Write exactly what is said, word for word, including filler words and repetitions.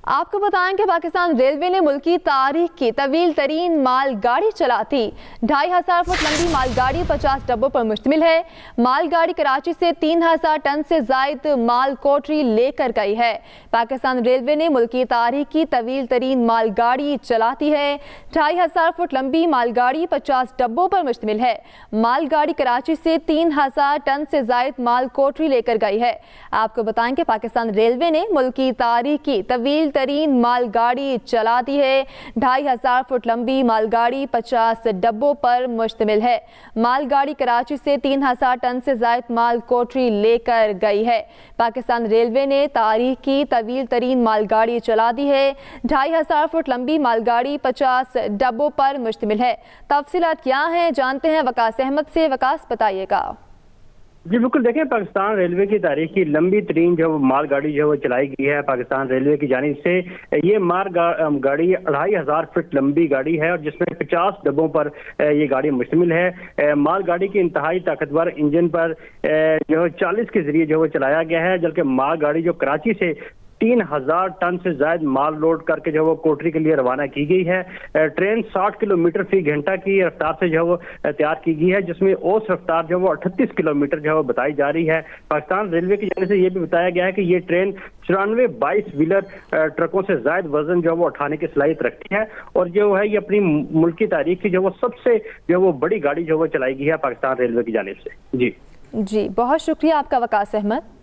आपको बताएं कि पाकिस्तान रेलवे ने मुल्की तारीख की तवील तरीन मालगाड़ी चलाती ढाई हजार फुट लंबी मालगाड़ी पचास डब्बों पर मुश्तमिल है। मालगाड़ी कराची से तीन हजार टन से जायद माल कोटरी लेकर गई है। पाकिस्तान रेलवे ने मुल्की तारीख की तवील तरीन मालगाड़ी चलाती है। ढाई हजार फुट लंबी मालगाड़ी पचास डब्बों पर मुश्तमिल है। मालगाड़ी कराची से तीन हजार टन से जायद माल कोटरी लेकर गई है। आपको बताएं कि पाकिस्तान रेलवे ने मुल्की तारीख की तवील तरीन मालगाड़ी चलाती है। ढाई हजार फुट लंबी मालगाड़ी पचास डब्बों पर मुश्तमिल है। मालगाड़ी कराची से तीन हजार टन से जायद माल कोटरी लेकर गई है। पाकिस्तान रेलवे ने तारीख की तवील तरीन मालगाड़ी चला दी है। ढाई हजार फुट लंबी मालगाड़ी पचास डब्बों पर मुश्तमिल है। तफसीलात क्या हैं जानते हैं वकास अहमद से। वकास बताइएगा। जी बिल्कुल, देखें, पाकिस्तान रेलवे की तारीख की लंबी तरीन जो मालगाड़ी जो है चलाई गई है पाकिस्तान रेलवे की जानिब से। ये माल गा, गाड़ी अढ़ाई हजार फीट लंबी गाड़ी है और जिसमें पचास डब्बों पर ये गाड़ी मुश्तमिल है। मालगाड़ी की इंतहाई ताकतवर इंजन पर जो है चालीस के जरिए जो है चलाया गया है, जबकि मालगाड़ी जो कराची से तीन हजार टन से ज्यादा माल लोड करके जो वो कोटरी के लिए रवाना की गई है। ट्रेन साठ किलोमीटर फी घंटा की रफ्तार से जो वो तैयार की गई है, जिसमें औसत रफ्तार जो वो अड़तीस किलोमीटर जो है बताई जा रही है। पाकिस्तान रेलवे की जानिब से ये भी बताया गया है कि ये ट्रेन चौरानवे बाईस व्हीलर ट्रकों से ज्यादा वजन जो वो उठाने की सलाहियत रखती है और जो है ये अपनी मुल्की तारीख की जो वो सबसे जो वो बड़ी गाड़ी जो वो चलाई गई है पाकिस्तान रेलवे की जानिब से। जी जी बहुत शुक्रिया आपका वकास अहमद।